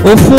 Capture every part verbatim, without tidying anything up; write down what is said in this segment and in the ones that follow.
Of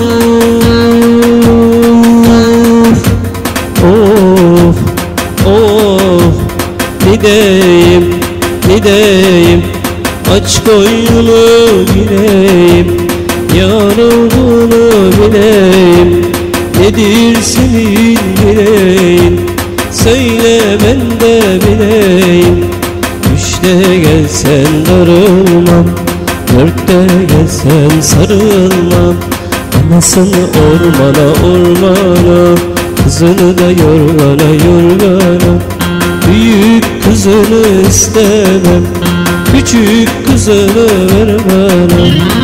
of of, ne diyeyim ne diyeyim, aç koynunu bileyim, yar olduğunu bileyim, nedir senin dileğin, söyle ben de bileyim. Üçte gelsen darılmam, dörtte gelsen sarılmam. Anasını ormana ormana, kızını da yorgana yorgana. Büyük kızını istemem, küçük kızını ver bana.